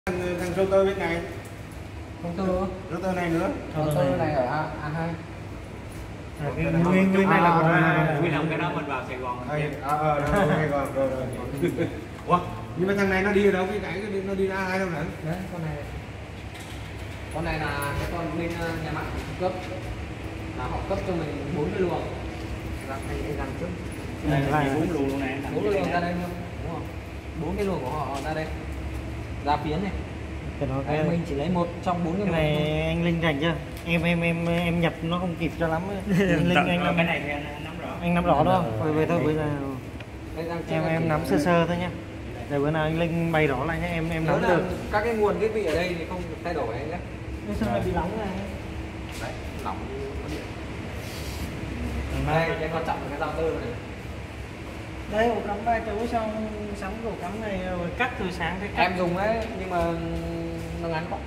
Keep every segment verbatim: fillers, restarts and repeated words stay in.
thằng, thằng router bên này, router router này nữa, router này ở A hai. Nguyên nguyên này là của Nguyên Long, cái đó mình vào Sài Gòn. ờ ờ Sài Gòn rồi rồi. Ủa, nhưng mà thằng này nó đi ở đâu, cái cái nó đi ra ai đâu nữa? Đấy, con này con này là cái con bên nhà mạng cung cấp, là họ cấp cho mình bốn cái luồng. Là anh anh làm trước. Đây là bốn luồng luôn này. Bốn cái luồng ra đây luôn, đúng không? Bốn cái luồng của họ ra đây. Ra phiến này. Cái đó Đấy, cái mình chỉ lấy một trong bốn cái, cái này anh Linh rành chưa? Em em em em nhập nó không kịp cho lắm. Anh Linh anh nắm cái này thì anh nắm rõ. anh nắm rõ đó. Về về thôi bây giờ em em nắm sơ sơ thôi nhá. Để bữa nào anh Linh bày rõ lại nhé, em em nắm được. Các cái nguồn thiết bị ở đây thì không được thay đổi nhé. Cái sơ này bị nóng này. Đấy, lỏng có điện. Đây, cái quan trọng là cái router này. Đây ổ cắm ba chỗ xong sắm ổ cắm này rồi cắt từ sáng tới cắt. Em dùng đấy nhưng mà nó ngắn quá.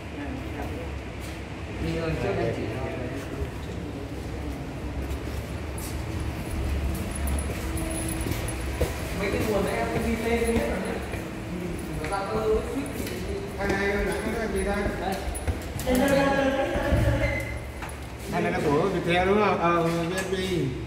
Đi lần trước em chỉ mấy cái nguồn đấy em đi tên hết rồi nhé. Router Thằng này là cái gì đây? đây. Thằng này là của Viettel đúng không? Ờ, vê en pê.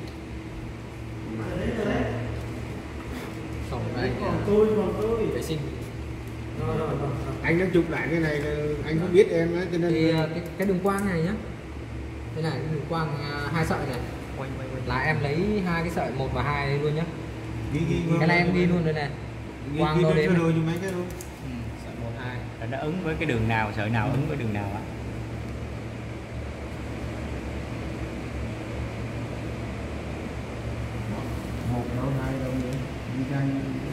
Xong rồi anh Còn tôi còn tôi. vệ sinh. Anh đã chụp lại cái này anh không biết em á cho nên Thì cái, cái đường quang này nhá, đây này cái đường quang à, hai sợi này là em lấy hai cái sợi một và hai luôn nhá. ghi, ghi, Cái này em ghi luôn đây này, quang ghi đo cho đếm đồ như mấy cái luôn. ừ, sợi một hai. Rồi nó ứng với cái đường nào, sợi nào ứng với đường nào á. Một đâu hai đâu nữa đi ra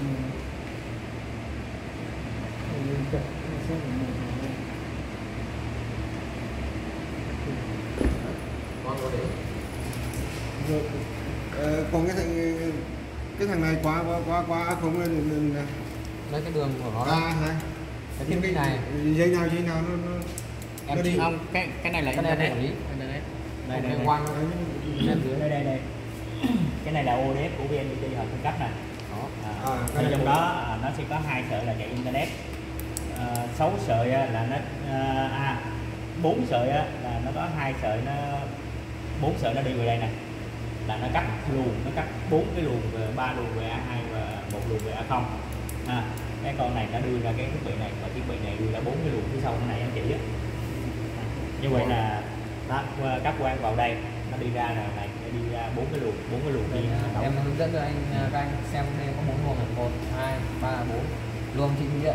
Quang đo đếm. rồi. Ờ, còn cái thằng cái thằng này qua qua qua qua không lên đường này Lấy cái đường của nó ba đây. hả? Cái thiết bị này dây nào dây nào nó nó em nó chỉ đi Không, cái cái này là cái này internet. quản lý internet. Đây, đây, Cái đây. quang lên dưới Đây đây đây. Cái này là ô đê ép của vê en pê họ cung cấp nè. đó. À, À, thì trong đó à, nó sẽ có hai sợi là chạy internet, à, sáu sợi á, là nó à, à bốn sợi á, là nó có hai sợi nó bốn sợi nó đi về đây nè, là nó cắt luồng, nó cắt bốn cái luồng về ba luồng về A hai và một luồng về A không. À, cái con này nó đưa ra cái thiết bị này và thiết bị này đưa ra bốn cái luồng phía sau cái này anh chỉ á. À, như vậy là đó, cáp quang vào đây nó đi ra là này, nó đi ra bốn cái luồng, bốn cái luồng đi Đây, em hướng dẫn cho anh các anh xem đây có bốn luồng này, một hai ba bốn luồng chị ghi ạ,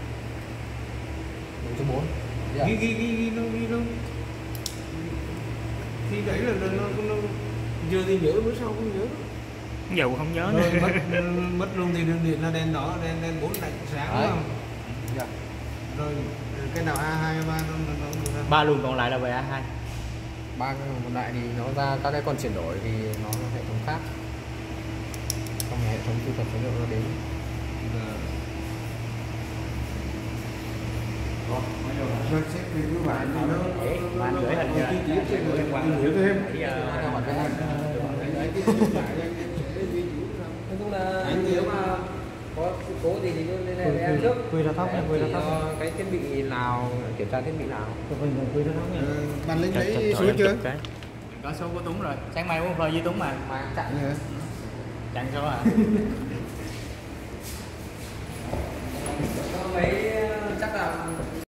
luồng số bốn ghi ghi ghi ghi luôn ghi luôn thì đấy là nó nó, nó giờ thì nhớ bữa sau không nhớ Dầu không nhớ rồi nữa. mất mất luôn thì đường điện là đèn đỏ đèn đèn bốn lạnh sáng đúng không? dạ. Rồi cái nào A hai ba nó nó nó ba luồng còn lại là về A hai. Ba cái còn lại thì nó ra các cái con chuyển đổi thì nó là hệ thống khác, trong hệ thống thu thập số liệu nó đến. rồi xếp thì các bạn thì nó Mà anh gửi hình cho anh, chi tiết gửi hình qua. hiểu thêm Bây giờ Theo bản cái anh nói chung là anh nếu mà có sự cố gì thì cứ liên hệ với em trước. Quy ra tóc nha, quy ra Thì, tóc. ờ, cái thiết bị nào kiểm tra thiết bị nào. Quy ra tóc nha. bạn lính lấy số chưa? có số của Tuấn rồi. Sáng mai uống phơi với Tuấn mà. Mà chặn Dạ. Chặn số à?